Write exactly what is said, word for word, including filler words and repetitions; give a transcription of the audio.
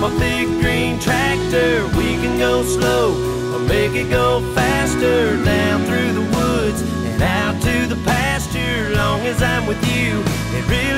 my big green tractor. We can go slow or make it go faster, down through the woods and out to the pasture. Long as I'm with you, it really